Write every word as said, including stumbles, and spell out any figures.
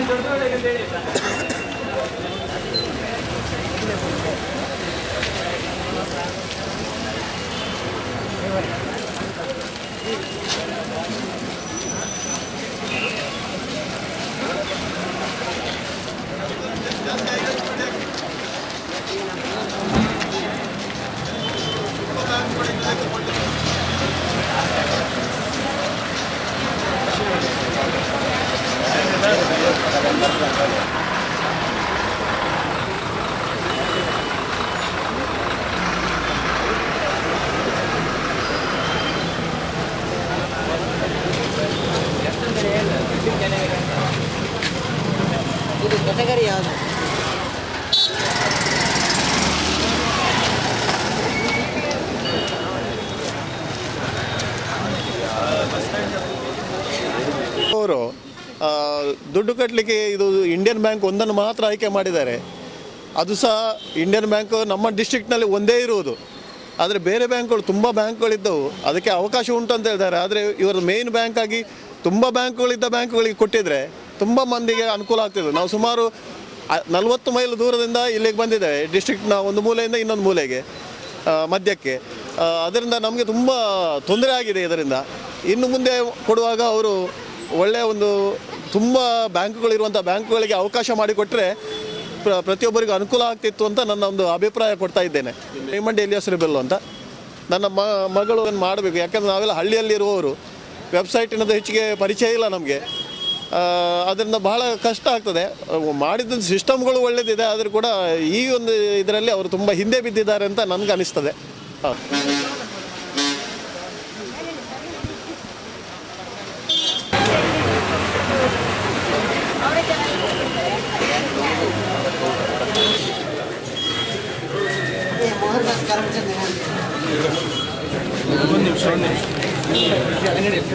ಇದು ಕೆಟಗರಿ ಯಾವುದು? ಅವರು ದುಡ್ಡು ಕಟ್ಟಲಿಕ್ಕೆ ಇದು ಇಂಡಿಯನ್ ಬ್ಯಾಂಕ್ ಒಂದನ್ನು ಮಾತ್ರ ಆಯ್ಕೆ ಮಾಡಿದ್ದಾರೆ. ಅದು ಸಹ ಇಂಡಿಯನ್ ಬ್ಯಾಂಕ್ ನಮ್ಮ ಡಿಸ್ಟ್ರಿಕ್ಟ್ನಲ್ಲಿ ಒಂದೇ ಇರುವುದು. ಆದರೆ ಬೇರೆ ಬ್ಯಾಂಕ್ಗಳು ತುಂಬ ಬ್ಯಾಂಕ್ಗಳಿದ್ದವು, ಅದಕ್ಕೆ ಅವಕಾಶ ಉಂಟು ಅಂತ ಹೇಳ್ತಾರೆ. ಆದರೆ ಇವರ ಮೇನ್ ಬ್ಯಾಂಕ್ ಆಗಿ ತುಂಬ ಬ್ಯಾಂಕ್ಗಳಿದ್ದ ಬ್ಯಾಂಕ್ಗಳಿಗೆ ಕೊಟ್ಟಿದ್ದರೆ ತುಂಬ ಮಂದಿಗೆ ಅನುಕೂಲ ಆಗ್ತಿದೆ. ನಾವು ಸುಮಾರು ನಲವತ್ತು ಮೈಲ್ ದೂರದಿಂದ ಇಲ್ಲಿಗೆ ಬಂದಿದ್ದೇವೆ, ಡಿಸ್ಟ್ರಿಕ್ಟ್ನ ಒಂದು ಮೂಲೆಯಿಂದ ಇನ್ನೊಂದು ಮೂಲೆಗೆ ಮಧ್ಯಕ್ಕೆ. ಅದರಿಂದ ನಮಗೆ ತುಂಬ ತೊಂದರೆ ಆಗಿದೆ. ಇದರಿಂದ ಇನ್ನು ಮುಂದೆ ಕೊಡುವಾಗ ಅವರು ಒಳ್ಳೆಯ ಒಂದು ತುಂಬ ಬ್ಯಾಂಕ್ಗಳಿರುವಂಥ ಬ್ಯಾಂಕ್ಗಳಿಗೆ ಅವಕಾಶ ಮಾಡಿಕೊಟ್ಟರೆ ಪ್ರ ಪ್ರತಿಯೊಬ್ಬರಿಗೂ ಅನುಕೂಲ ಆಗ್ತಿತ್ತು ಅಂತ ನನ್ನ ಒಂದು ಅಭಿಪ್ರಾಯ ಕೊಡ್ತಾ ಇದ್ದೇನೆ. ರೇಮಂಡ್ ಎಲಿಯಾಸ್ ರೆಬೆಲ್ಲೋ ಅಂತ ನನ್ನ ಮ ಮಗಳು ಮಾಡಬೇಕು. ಯಾಕಂದರೆ ನಾವೆಲ್ಲ ಹಳ್ಳಿಯಲ್ಲಿರುವವರು, ವೆಬ್ಸೈಟಿನದು ಹೆಚ್ಚಿಗೆ ಪರಿಚಯ ಇಲ್ಲ ನಮಗೆ. ಅದರಿಂದ ಬಹಳ ಕಷ್ಟ ಆಗ್ತದೆ. ಮಾಡಿದ ಸಿಸ್ಟಮ್ಗಳು ಒಳ್ಳೆಯದಿದೆ, ಆದರೂ ಕೂಡ ಈ ಒಂದು ಇದರಲ್ಲಿ ಅವರು ತುಂಬ ಹಿಂದೆ ಬಿದ್ದಿದ್ದಾರೆ ಅಂತ ನನಗೆ ಅನಿಸ್ತದೆ. ಹಾಂ, ಒಂದು ನಿಮಿಷ ಒಂದು ನಿಮಿಷ